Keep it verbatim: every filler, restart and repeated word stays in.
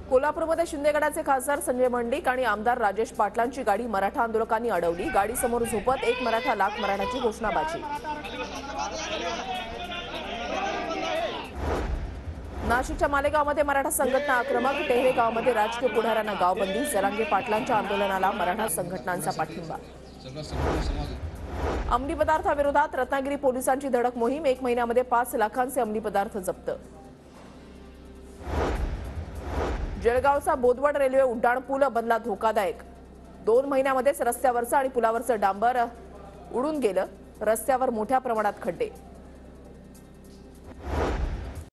कोल्हापूरमध्ये शिंदेगडाचे खासदार संजय मंडिक आणि आमदार राजेश पाटलांची गाडी मराठा आंदोलकांनी अडवली। गाडी समोर झोपत एक मराठा लाख मराठाची घोषणाबाजी। नाशिकच्या मालेगावमध्ये मराठा संघटना आक्रमक। टेहरे गावामध्ये राजकीय पुढाऱ्यांना गावबंदी। जरांगे पाटलांच्या आंदोलनाला मराठा संघटनांचा पाठिंबा। अंमली पदार्थाविरोधात रत्नागिरी पोलिसांची धडक मोहीम। एक महिन्यामध्ये पाच लाखांचे अंमली पदार्थ जप्त। जळगावचा बोदवड रेल्वे उड्डाण पूल बनला धोकादायक। दोन महिन्यामध्येच रस्त्यावरचं आणि पुलावरचं डांबर उडून गेलं। रस्त्यावर मोठ्या प्रमाणात खड्डे।